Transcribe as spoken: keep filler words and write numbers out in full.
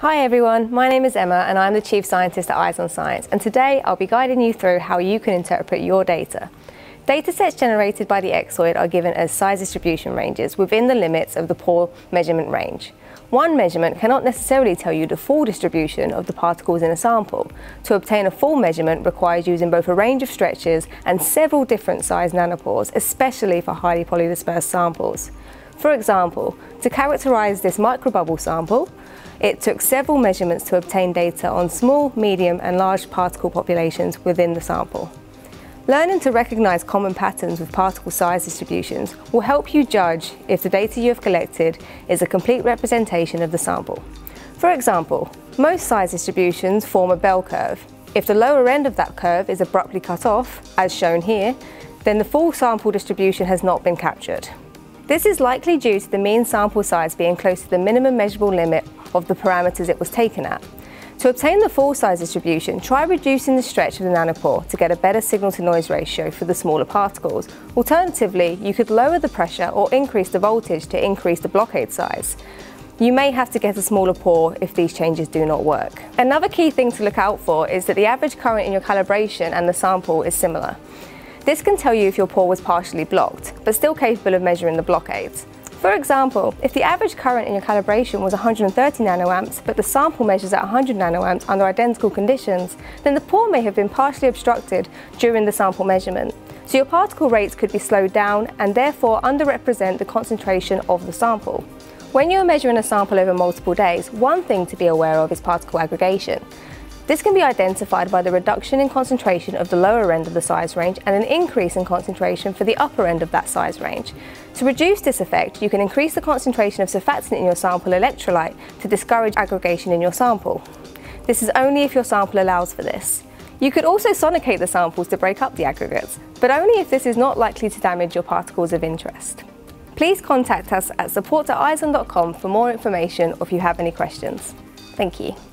Hi everyone, my name is Emma and I'm the Chief Scientist at Izon Science, and today I'll be guiding you through how you can interpret your data. Datasets generated by the Xoid are given as size distribution ranges within the limits of the pore measurement range. One measurement cannot necessarily tell you the full distribution of the particles in a sample. To obtain a full measurement requires using both a range of stretches and several different size nanopores, especially for highly polydispersed samples. For example, to characterize this microbubble sample, it took several measurements to obtain data on small, medium and large particle populations within the sample. Learning to recognize common patterns with particle size distributions will help you judge if the data you have collected is a complete representation of the sample. For example, most size distributions form a bell curve. If the lower end of that curve is abruptly cut off, as shown here, then the full sample distribution has not been captured. This is likely due to the mean sample size being close to the minimum measurable limit of the parameters it was taken at. To obtain the full size distribution, try reducing the stretch of the nanopore to get a better signal-to-noise ratio for the smaller particles. Alternatively, you could lower the pressure or increase the voltage to increase the blockade size. You may have to get a smaller pore if these changes do not work. Another key thing to look out for is that the average current in your calibration and the sample is similar. This can tell you if your pore was partially blocked, but still capable of measuring the blockades. For example, if the average current in your calibration was one hundred thirty nanoamps, but the sample measures at one hundred nanoamps under identical conditions, then the pore may have been partially obstructed during the sample measurement. So your particle rates could be slowed down and therefore underrepresent the concentration of the sample. When you are measuring a sample over multiple days, one thing to be aware of is particle aggregation. This can be identified by the reduction in concentration of the lower end of the size range and an increase in concentration for the upper end of that size range. To reduce this effect, you can increase the concentration of surfactant in your sample electrolyte to discourage aggregation in your sample. This is only if your sample allows for this. You could also sonicate the samples to break up the aggregates, but only if this is not likely to damage your particles of interest. Please contact us at support at izon dot com for more information or if you have any questions. Thank you.